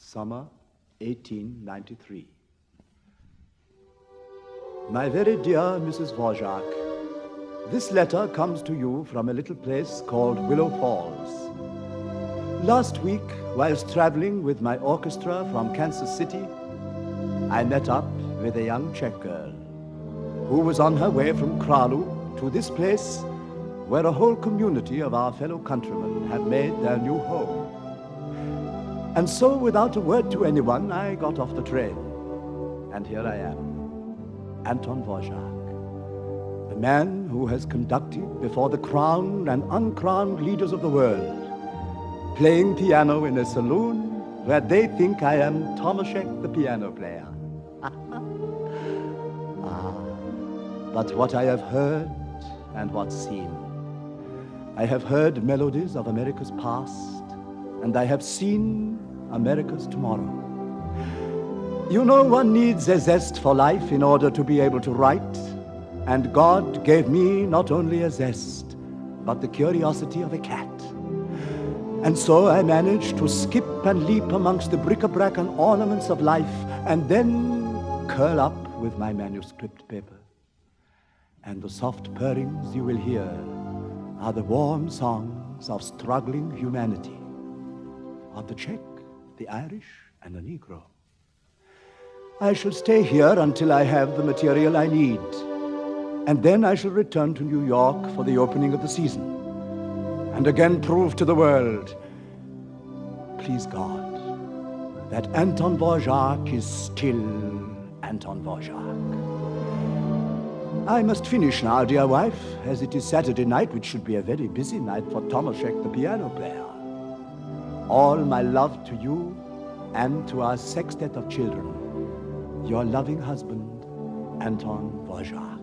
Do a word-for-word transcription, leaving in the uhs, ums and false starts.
Summer eighteen ninety-three. My very dear Missus Dvorak, this letter comes to you from a little place called Willow Falls. Last week, whilst traveling with my orchestra from Kansas City, I met up with a young Czech girl who was on her way from Kralu to this place where a whole community of our fellow countrymen have made their new home. And so, without a word to anyone, I got off the train. And here I am, Anton Dvorak, the man who has conducted before the crowned and uncrowned leaders of the world, playing piano in a saloon where they think I am Tomaszek the piano player. Ah, but what I have heard and what's seen. I have heard melodies of America's past, and I have seen America's tomorrow. You know, one needs a zest for life in order to be able to write, and God gave me not only a zest, but the curiosity of a cat. And so I managed to skip and leap amongst the bric-a-brac and ornaments of life, and then curl up with my manuscript paper. And the soft purrings you will hear are the warm songs of struggling humanity, of the Czech, the Irish, and the Negro. I shall stay here until I have the material I need, and then I shall return to New York for the opening of the season, and again prove to the world, please God, that Anton Dvorak is still Anton Dvorak. I must finish now, dear wife, as it is Saturday night, which should be a very busy night for Tomaszek the piano player. All my love to you and to our sextet of children. Your loving husband, Anton Dvorak.